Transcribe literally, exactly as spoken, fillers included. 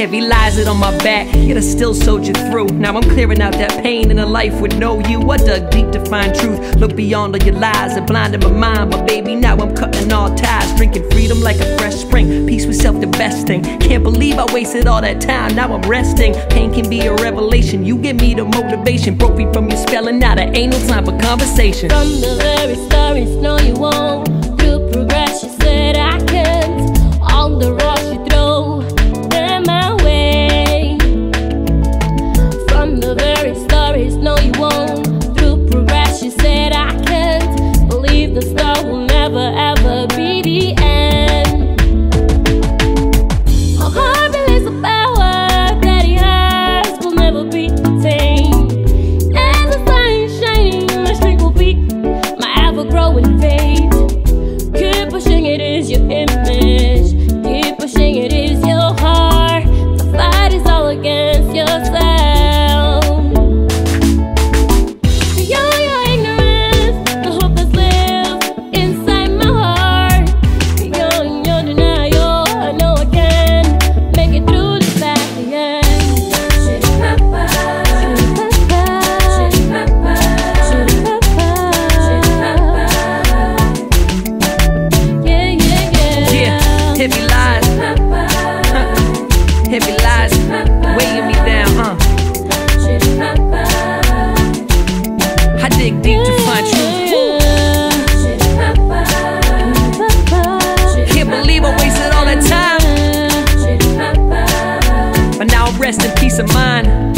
Heavy lies it on my back, yet I still soldiered through. Now I'm clearing out that pain in a life with no you. I dug deep to find truth, look beyond all your lies that blinded my mind. But baby, now I'm cutting all ties, drinking freedom like a fresh spring. Peace with self, the best thing. Can't believe I wasted all that time, now I'm resting. Pain can be a revelation, you give me the motivation. Broke me from your spelling, now there ain't no time for conversation. From the very start, it's no you won't. Through progress, you said I can't. All the rocks you throw, they're my way. From the very start, it's no you won't. Through progress, you said I can't. Believe the start will never ever be the end. My heart believes the power that he has will never be detained. As the sun is shining, my strength will be my ever-growing faith. Keep pushing, it is your image. Keep pushing, it is your heart. The fight is all against yourself. Beyond your ignorance, the hope that's lived inside my heart. Beyond your denial, I know I can make it through this at the end. Yeah, yeah, yeah. Yeah, heavy lies, heavy lies, weighing me down, huh? I dig deep to find truth. Can't believe I wasted all that time, but now I rest in peace of mind.